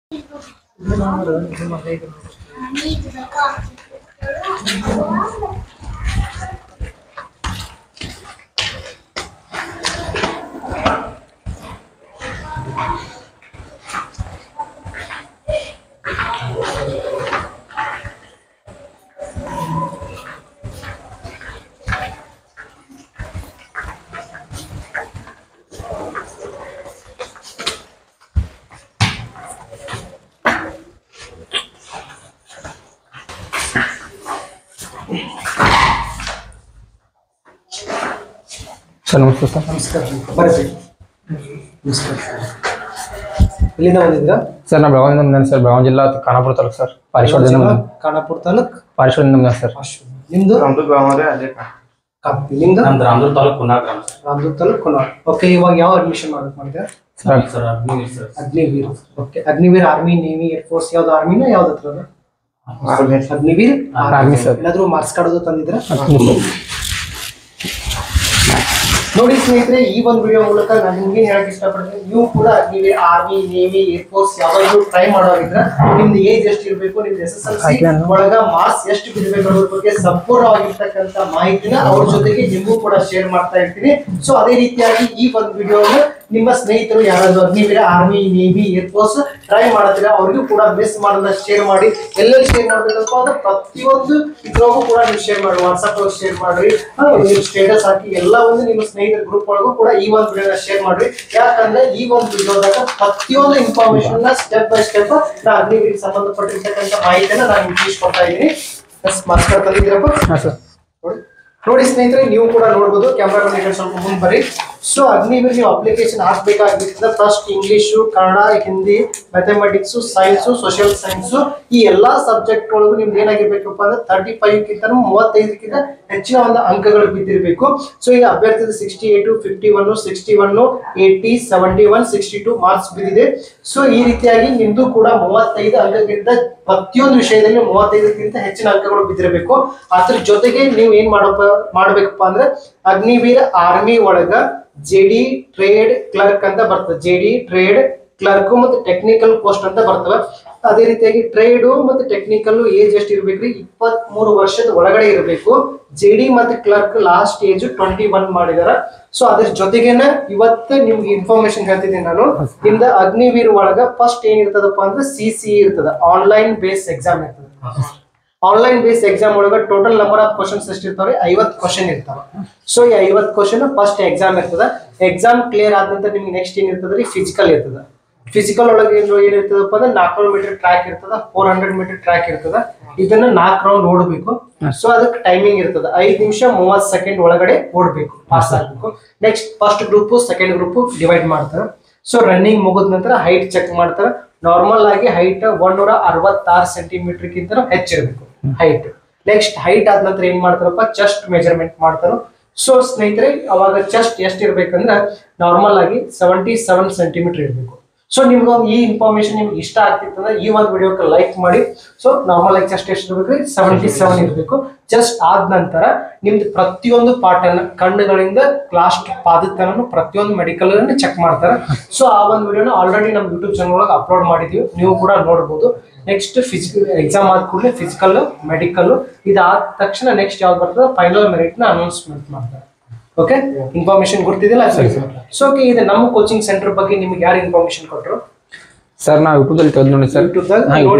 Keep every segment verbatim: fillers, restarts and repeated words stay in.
Sir ನಮಸ್ತೆ sir. ನಮಸ್ಕಾರ ಬರ್ರಿ. ನಮಸ್ಕಾರ. ಎಲ್ಲಿಂದ ಬಂದಿದ್ದೀರಾ ಸರ್? ನಾ ಬೆಳಗಾವಿಯಿಂದ ಬಂದೇನೆ ಸರ್. ಬೆಳಗಾವಿ ಜಿಲ್ಲಾ ಖಾನಾಪುರ ತಾಲೂಕು ಸರ್. ಪಾರಿಶ್ವರದಿಂದ ಬಂದ ಖಾನಾಪುರ ತಾಲೂಕ್ ಪಾರಿಶ್ವರದಿಂದ ಬಂದ ಸರ್. ನಿಮ್ದು ನಮ್ದು ಬೆಳಗಾವಿ ಅದೇ ನಿಮ್ದು ನಮ್ದು ರಾಮದುರ್ಗ ತಾಲೂಕು ಕುನಾರ್ ಗ್ರಾಮ ಸರ್. ರಾಮದುರ್ಗ ತಾಲೂಕ್ ಕುನಾರ್. ಓಕೆ, ಇವಾಗ ಯಾವ ಅಡ್ಮಿಷನ್ ಮಾಡಕ್ ಮಾಡಿದ್ರಾ? Sir sir Agniveer sir. Agniveer. Okay, Agniveer army, navy, air force ಯಾವ್ದು ಆರ್ಮಿನ ಯಾವ್ದು ಹತ್ರ? Agniveer army sir. ಏನಾದ್ರು ಮಾರ್ಕ್ಸ್ ಕಾರ್ಡ್ ತಂದಿದ್ರ? ನೋಡಿ ಸ್ನೇಹಿತರೆ, ಈ ಒಂದು ವಿಡಿಯೋ ಮೂಲಕ ನಾನು ನಿಮ್ಗೆ ಹೇಳಕ್ ಇಷ್ಟಪಡ್ತೀನಿ, ನೀವು ಕೂಡ Agniveer, army, navy, air force ಯಾವಾಗಲೂ ಟ್ರೈ ಮಾಡೋರಿದ್ರೆ ನಿಮ್ದು ಏಜ್ ಎಷ್ಟು ಇರಬೇಕು, ನಿಮ್ದು ಎಸ್ ಎಸ್ ಎಲ್ ಸಿ ಒಳಗ ಮಾರ್ಕ್ಸ್ ಎಷ್ಟು ಬಿಡಬೇಕು ಅನ್ನೋದ್ರ ಬಗ್ಗೆ ಸಂಪೂರ್ಣವಾಗಿರ್ತಕ್ಕಂಥ ಮಾಹಿತಿನ ಅವ್ರ ಜೊತೆಗೆ ನಿಮಗೂ ಕೂಡ ಶೇರ್ ಮಾಡ್ತಾ ಇರ್ತೀನಿ. ಸೊ ಅದೇ ರೀತಿಯಾಗಿ ಈ ಒಂದು ವಿಡಿಯೋನ ನಿಮ್ಮ ಸ್ನೇಹಿತರು ಯಾರಾದ್ರೂ Agniveer, army, navy, air force try ಮಾಡ್ತೀರಾ ಅವ್ರಿಗೂ ಕೂಡ ಮಿಸ್ ಮಾಡೋದ ಶೇರ್ ಮಾಡಿ. ಎಲ್ಲೆಲ್ಲಿ ಶೇರ್ ಮಾಡ್ಬೇಕಪ್ಪ ಅಂದ್ರೆ ಪ್ರತಿಯೊಂದು ಇದ್ರಾಗೂ ಕೂಡ ನೀವು ಶೇರ್ ಮಾಡಿ, ವಾಟ್ಸ್ಆಪ್ ಒಳಗೆ ಶೇರ್ ಮಾಡ್ರಿ, ನೀವು ಸ್ಟೇಟಸ್ ಹಾಕಿ ಎಲ್ಲ ಒಂದು ನಿಮ್ಮ ಸ್ನೇಹಿತರ ಗ್ರೂಪ್ ಒಳಗೂ ಕೂಡ ಈ ಒಂದು ವಿಡಿಯೋನ ಶೇರ್ ಮಾಡ್ರಿ. ಯಾಕಂದ್ರೆ ಈ ಒಂದು ವಿಡಿಯೋದಾಗ ಪ್ರತಿಯೊಂದು ಇನ್ಫಾರ್ಮೇಶನ್ ನ ಸ್ಟೆಪ್ ಬೈ ಸ್ಟೆಪ್ ನಾ ಅಗ್ನಿವೀರಿಗೆ ಸಂಬಂಧಪಟ್ಟಿರ್ತಕ್ಕಂಥ ಮಾಹಿತಿಯನ್ನ ನಾನು ನಿಮ್ಗೆ ತಿಳಿಸ್ಕೊಡ್ತಾ ಇದ್ದೀನಿ. ಮಾರ್ಕ್ಸ್ ಕಾರ್ಡ್ ತಂದಿದ್ದೀರಪ್ಪ? ನೋಡಿ ನೋಡಿ ಸ್ನೇಹಿತರೆ, ನೀವು ಕೂಡ ನೋಡಬಹುದು. ಕ್ಯಾಮ್ರಾ ಸ್ವಲ್ಪ ಮುಂದೆ ಬರ್ರಿ. ಸೊ ಅಗ್ನಿವೀರ್ ನೀವು ಅಪ್ಲಿಕೇಶನ್ ಹಾಕ್ಬೇಕಾಗಿರ್ತದೆ. First English, Kannada, Hindi, mathematics, science, social science ಈ ಎಲ್ಲಾ ಸಬ್ಜೆಕ್ಟ್ ಒಳಗೂ ನಿಮ್ದು ಏನಾಗಿರ್ಬೇಕಪ್ಪ ಅಂದ್ರೆ ತರ್ಟಿ ಫೈವ್ ಕಿಂತ ಮೂವತ್ತೈದಕ್ಕಿಂತ ಹೆಚ್ಚಿನ ಒಂದು ಅಂಕಗಳು ಬಿದ್ದಿರಬೇಕು. ಸೊ ಈಗ ಅಭ್ಯರ್ಥಿದ sixty eight, fifty one, sixty one, eighty, seventy one, sixty two marks ಬಿದ್ದಿದೆ. ಸೊ ಈ ರೀತಿಯಾಗಿ ನಿಮ್ದು ಕೂಡ ಮೂವತ್ತೈದು ಅಂಕಕ್ಕಿಂತ ಪ್ರತಿಯೊಂದು ವಿಷಯದಲ್ಲಿ ಮೂವತ್ತೈದಕ್ಕಿಂತ ಹೆಚ್ಚಿನ ಅಂಕಗಳು ಬಿದ್ದಿರಬೇಕು. ಅದ್ರ ಜೊತೆಗೆ ನೀವು ಏನ್ ಮಾಡಪ್ಪ ಮಾಡ್ಬೇಕಪ್ಪ ಅಂದ್ರೆ ಅಗ್ನಿವೀರ್ ಆರ್ಮಿ ಒಳಗ ಜೆಡಿ ಟ್ರೇಡ್ ಕ್ಲರ್ಕ್ ಅಂತ ಬರ್ತದೆ. ಜೆಡಿ ಟ್ರೇಡ್ ಕ್ಲರ್ಕ್ ಮತ್ತೆ ಟೆಕ್ನಿಕಲ್ ಪೋಸ್ಟ್ ಅಂತ ಬರ್ತವೆ. ಅದೇ ರೀತಿಯಾಗಿ ಟ್ರೇಡ್ ಮತ್ತೆ ಟೆಕ್ನಿಕಲ್ ಏಜ್ ಎಷ್ಟು ಇರ್ಬೇಕ್ರಿ? ಇಪ್ಪತ್ತ್ ಮೂರು ವರ್ಷದ ಒಳಗಡೆ ಇರಬೇಕು. ಜೆಡಿ ಮತ್ತೆ clerk last age twenty one ಮಾಡಿದಾರ. ಸೊ ಅದ್ರ ಜೊತೆಗೇನ ಇವತ್ತು ನಿಮ್ಗೆ ಇನ್ಫಾರ್ಮೇಶನ್ ಹೇಳ್ತಿದ್ದೀನಿ ನಾನು. ನಿಮ್ದ ಅಗ್ನಿವೀರ್ ಒಳಗ ಫಸ್ಟ್ ಏನ್ ಇರ್ತದಪ್ಪ ಅಂದ್ರೆ ಸಿ ಸಿ ಇರ್ತದ, ಆನ್ಲೈನ್ ಬೇಸ್ ಎಕ್ಸಾಮ್ ಇರ್ತದೆ. ಆನ್ಲೈನ್ ಬೇಸ್ ಎಕ್ಸಾಮ್ ಒಳಗ ಟೋಟಲ್ ನಂಬರ್ ಆಫ್ ಕ್ವಶನ್ಸ್ ಎಷ್ಟು ಇರ್ತಾವ್ರಿ? ಐವತ್ತು ಕ್ವಶನ್ ಇರ್ತಾವ. ಸೊ ಈ ಐವತ್ತು ಕ್ವಶನ್ ಫಸ್ಟ್ ಎಕ್ಸಾಮ್ ಇರ್ತದ. ಎಕ್ಸಾಮ್ ಕ್ಲಿಯರ್ ಆದ ನಂತರ ನಿಮ್ಗೆ ನೆಕ್ಸ್ಟ್ ಏನ್ ಇರ್ತದ್ರಿ? ಫಿಸಿಕಲ್ ಇರ್ತದ. ಫಿಸಿಕಲ್ ಒಳಗೆ ಏನ್ ಇರ್ತದಪ್ಪ ಅಂದ್ರೆ ನಾಲ್ಕುನೂರು ಮೀಟರ್ ಟ್ರ್ಯಾಕ್ ಇರ್ತದ, ಫೋರ್ ಹಂಡ್ರೆಡ್ ಮೀಟರ್ ಟ್ರ್ಯಾಕ್ ಇರ್ತದ. ಇದನ್ನ ನಾಲ್ಕು ರೌಂಡ್ ಓಡಬೇಕು. ಸೊ ಅದಕ್ಕೆ ಟೈಮಿಂಗ್ ಇರ್ತದ, ಐದ್ ನಿಮಿಷ ಮೂವತ್ ಸೆಕೆಂಡ್ ಒಳಗಡೆ ಓಡ್ಬೇಕು, ಪಾಸ್ ಆಗ್ಬೇಕು. Next first group, second group divide ಮಾಡ್ತಾರ. ಸೊ ರನ್ನಿಂಗ್ ಮುಗಿದ ನಂತರ ಹೈಟ್ ಚೆಕ್ ಮಾಡ್ತಾರ. ನಾರ್ಮಲ್ ಆಗಿ ಹೈಟ್ ಒಂದೂರ ಅರವತ್ತಾರು ಸೆಂಟಿಮೀಟರ್ ಗಿಂತ ಹೆಚ್ಚಿರ್ಬೇಕು ಹೈಟ್. ನೆಕ್ಸ್ಟ್ ಹೈಟ್ ಆದ ನಂತರ ಏನ್ ಮಾಡ್ತಾರಪ್ಪ? ಚೆಸ್ಟ್ ಮೆಜರ್ಮೆಂಟ್ ಮಾಡ್ತಾರ. ಸೊ ಸ್ನೇಹಿತರೆ, ಅವಾಗ ಚೆಸ್ಟ್ ಎಷ್ಟು ಇರ್ಬೇಕಂದ್ರೆ ನಾರ್ಮಲ್ ಆಗಿ ಸೆವೆಂಟಿ ಸೆವೆನ್ ಸೆಂಟಿಮೀಟರ್ ಇರಬೇಕು. ಸೊ ನಿಮ್ಗೆ ಈ ಇನ್ಫಾರ್ಮೇಶನ್ ನಿಮ್ಗೆ ಇಷ್ಟ ಆಗ್ತಿತ್ತಂದ್ರೆ ಈ ಒಂದು ವಿಡಿಯೋಕ್ಕೆ ಲೈಕ್ ಮಾಡಿ. ಸೊ ನಾರ್ಮಲ್ ಆಗಿ ಚೆಸ್ಟ್ ಎಷ್ಟು ಇರ್ಬೇಕ್ರಿ? ಸೆವೆಂಟಿ ಸೆವೆನ್ ಇರಬೇಕು. ಜಸ್ಟ್ ಆದ ನಂತರ ನಿಮ್ದು ಪ್ರತಿಯೊಂದು ಪಾರ್ಟ್ ಅನ್ನ ಕಣ್ಣುಗಳಿಂದ ಲಾಸ್ಟ್ ಪಾದದ ತನಕ ಪ್ರತಿಯೊಂದು ಮೆಡಿಕಲ್ ಅನ್ನು ಚೆಕ್ ಮಾಡ್ತಾರೆ. ಸೊ ಆ ಒಂದು ವಿಡಿಯೋನ ಆಲ್ರೆಡಿ ನಮ್ಮ ಯೂಟ್ಯೂಬ್ ಚಾನಲ್ ಒಳಗೆ ಅಪ್ಲೋಡ್ ಮಾಡಿದೀವಿ, ನೀವು ಕೂಡ ನೋಡಬಹುದು. ನೆಕ್ಸ್ಟ್ ಫಿಸಿಕಲ್ ಎಕ್ಸಾಮ್ ಆದ ಕೂಡಲೇ ಫಿಸಿಕಲ್, ಮೆಡಿಕಲ್ ಇದಾದ ತಕ್ಷಣ ನೆಕ್ಸ್ಟ್ ಯಾವ್ದು ಬರ್ತದೆ? ಫೈನಲ್ ಮೆರಿಟ್ ನ ಅನೌನ್ಸ್ಮೆಂಟ್ ಮಾಡ್ತಾರೆ. ಓಕೆ, ಇನ್ಫಾರ್ಮೇಶನ್ ಗೊತ್ತಿದಿಲ್ಲ? ಸೊ ಓಕೆ, ಇದು ನಮ್ಮ ಕೋಚಿಂಗ್ ಸೆಂಟರ್ ಬಗ್ಗೆ ನಿಮ್ಗೆ ಯಾರು ಇನ್ಫಾರ್ಮೇಶನ್ ಕೊಟ್ಟರು? ಸರ್ ನಾವು ಯೂಟ್ಯೂಬ್ ಅಲ್ಲಿ ತೆಗೆದು ನೋಡಿ ಸರ್. ಯೂಟ್ಯೂಬ್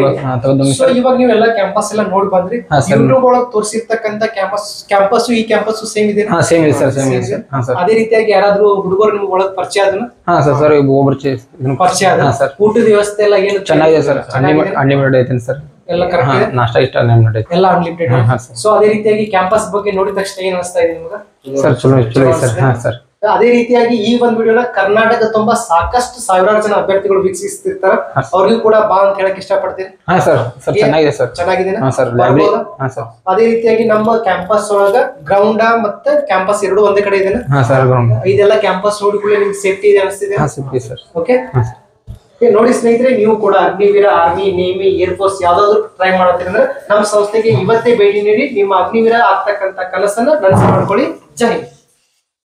ಇವಾಗ ನೀವೆಲ್ಲ ಕ್ಯಾಂಪಸ್ ಎಲ್ಲ ನೋಡಿ ಬಂದ್ರಿ. ಯೂಟ್ಯೂಬ್ ಒಳಗೆ ತೋರಿಸಿರ್ತಕ್ಕಂಥ ಕ್ಯಾಂಪಸ್ ಕ್ಯಾಂಪಸ್ ಈ ಕ್ಯಾಂಪಸ್ ಸೇಮ್ ಇದೆ? ಹಾ ಸೇಮ್ ಇದೆ ಸರ್, ಸೇಮ್ ಇದೆ ಸರ್. ಹಾ ಸರ್. ಅದೇ ರೀತಿಯಾಗಿ ಯಾರಾದ್ರೂ ಹುಡುಗರು ನಿಮ್ಗೆ ಒಳಗೆ ಪರಿಚಯ ಅದನ್ನ? ಹಾ ಸರ್ ಸರ್ ಒಬ್ಬರು ಪರಿಚಯ ಅದ. ಸರ್ ಊಟದ ವ್ಯವಸ್ಥೆ ಎಲ್ಲ ಏನು ಚೆನ್ನಾಗಿದೆ ಸರ್, ಅನ್ಲಿಮಿಟೆಡ್ ಐತೆ ಸರ್. ಎಲ್ಲ ಕರೆಕ್ಟ್, ನಾಷ್ಟ ಇಷ್ಟ ಅನ್ಲಿಮಿಟೆಡ್ ಐತೆ, ಎಲ್ಲ ಅನ್ಲಿಮಿಟೆಡ್. ಸೊ ಅದೇ ರೀತಿಯಾಗಿ ಕ್ಯಾಂಪಸ್ ಬಗ್ಗೆ ನೋಡಿದ ತಕ್ಷಣ ಏನ್ ಅನಿಸ್ತಾ ಇದೆ ನಿಮ್ಗೆ? ಸರ್ ಚಲೋ ಚಲೋ ಸರ್. ಹಾ ಸರ್. ಅದೇ ರೀತಿಯಾಗಿ ಈ ಒಂದು ವಿಡಿಯೋನ ಕರ್ನಾಟಕ ತುಂಬಾ ಸಾಕಷ್ಟು ಸಾವಿರಾರು ಜನ ಅಭ್ಯರ್ಥಿಗಳು ವೀಕ್ಷಿಸ್ತಿರ್ತಾರ, ಅವ್ರಿಗೂ ಕೂಡ ಬಾ ಅಂತ ಹೇಳಕ್ ಇಷ್ಟಪಡ್ತೀನಿ. ಹಾ ಸರ್ ಸರ್ ಚೆನ್ನಾಗಿದೆ ಸರ್. ಚೆನ್ನಾಗಿದೆ. ಹಾ ಸರ್. ಅದೇ ರೀತಿಯಾಗಿ ನಮ್ಮ ಕ್ಯಾಂಪಸ್ ಒಳಗ ಗ್ರೌಂಡ್ ಮತ್ತೆ ಕ್ಯಾಂಪಸ್ ಎರಡು ಒಂದೇ ಕಡೆ ಇದೆ. ಹಾ ಸರ್. ಇದೆಲ್ಲ ಕ್ಯಾಂಪಸ್ ನೋಡಿಕೊಳ್ಳಿ ನಿಮ್ಗೆ ಸೇಫ್ಟಿ ಇದೆ ಅನಿಸ್ತಿದೆ? ಹಾ ಸೇಫ್ಟಿ ಸರ್. ಓಕೆ ನೋಡಿ ಸ್ನೇಹಿತರೆ, ನೀವು ಕೂಡ Agniveer, army, navy, air force ಯಾವ್ದಾದ್ರು ಟ್ರೈ ಮಾಡತ್ತೀರಿ ಅಂದ್ರೆ ನಮ್ಮ ಸಂಸ್ಥೆಗೆ ಇವತ್ತೇ ಭೇಟಿ ನೀಡಿ ನಿಮ್ಮ ಅಗ್ನಿವೀರ ಆಗ್ತಕ್ಕಂಥ ಕನಸನ್ನ ನನಸು ಮಾಡ್ಕೊಳ್ಳಿ. ಜೈ ಹಿಂದ್.